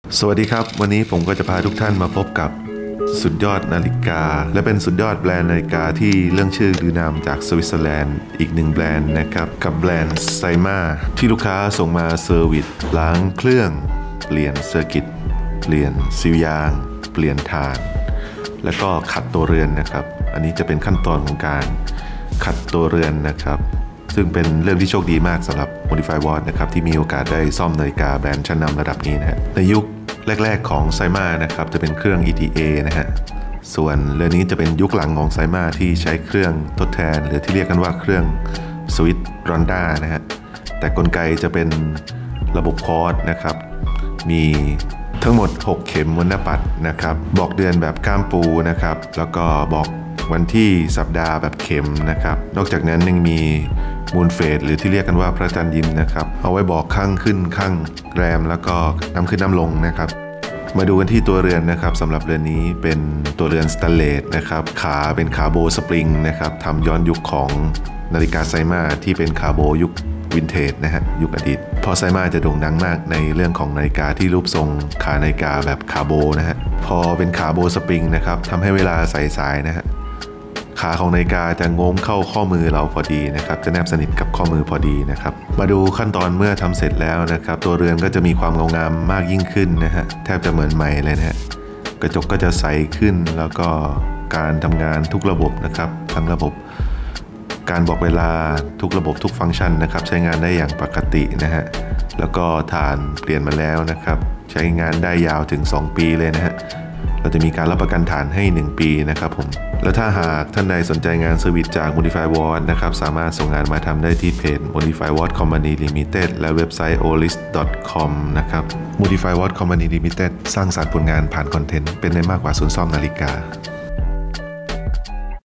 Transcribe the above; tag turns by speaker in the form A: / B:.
A: สวัสดีครับวันนี้ผมก็จะพาทุกท่านมาพบกับสุดยอดนาฬิกาและเป็นสุดยอดแบรนด์นาฬิกาที่เรื่องชื่อลือนามจากสวิตเซอร์แลนด์อีกหนึ่งแบรนด์นะครับกับแบรนด์ไซมาที่ลูกค้าส่งมาเซอร์วิสล้างเครื่องเปลี่ยนเซอร์กิตเปลี่ยนซีลยางเปลี่ยนถ่านแล้วก็ขัดตัวเรือนนะครับอันนี้จะเป็นขั้นตอนของการขัดตัวเรือนนะครับซึ่งเป็นเรื่องที่โชคดีมากสำหรับ Modify Watch นะครับที่มีโอกาสได้ซ่อมนาฬิกาแบรนด์ชั้นนำระดับนี้นะฮะในยุคแรกๆของไซมานะครับจะเป็นเครื่อง ETA นะฮะส่วนเรื่องนี้จะเป็นยุคหลังของไซมาที่ใช้เครื่องทดแทนหรือที่เรียกกันว่าเครื่องสวิตช์รอนด้านะฮะแต่กลไกจะเป็นระบบคอร์สนะครับมีทั้งหมด6เข็มบนหน้าปัดนะครับบอกเดือนแบบก้ามปูนะครับแล้วก็บอกวันที่สัปดาห์แบบเข็มนะครับนอกจากนั้นยังมีมูนเฟสหรือที่เรียกกันว่าพระจันทร์ยิ้มนะครับเอาไว้บอกข้างขึ้นข้างแรมแล้วก็น้ำขึ้นน้ำลงนะครับมาดูกันที่ตัวเรือนนะครับสำหรับเรือนนี้เป็นตัวเรือนสแตนเลสนะครับขาเป็นขาโบสปริงนะครับทำย้อนยุคของนาฬิกาไซมาที่เป็นขาโบยุควินเทจนะฮะยุคอดีตพอไซมาจะโด่งดังมากในเรื่องของนาฬิกาที่รูปทรงขานาฬิกาแบบขาโบนะฮะพอเป็นขาโบสปริงนะครับทำให้เวลาใส่สายนะฮะขาของนาฬิกาจะโง้มเข้าข้อมือเราพอดีนะครับจะแนบสนิทกับข้อมือพอดีนะครับมาดูขั้นตอนเมื่อทำเสร็จแล้วนะครับตัวเรือนก็จะมีความเงางามมากยิ่งขึ้นนะฮะแทบจะเหมือนใหม่เลยนะฮะกระจกก็จะใสขึ้นแล้วก็การทำงานทุกระบบนะครับทั้งระบบการบอกเวลาทุกระบบทุกฟังก์ชันนะครับใช้งานได้อย่างปกตินะฮะแล้วก็ถ่านเปลี่ยนมาแล้วนะครับใช้งานได้ยาวถึง2ปีเลยนะฮะเราจะมีการรับประกันถ่านให้1ปีนะครับผมแล้วถ้าหากท่านใดสนใจงานเซอร์วิสจาก Modify Watch นะครับสามารถส่งงานมาทำได้ที่เพจ Modify Watch Company Limited และเว็บไซต์ olist.com นะครับ Modify Watch Company Limited สร้างสรรค์ผลงานผ่านคอนเทนต์เป็นได้มากกว่าศูนย์ซ่อมนาฬิกา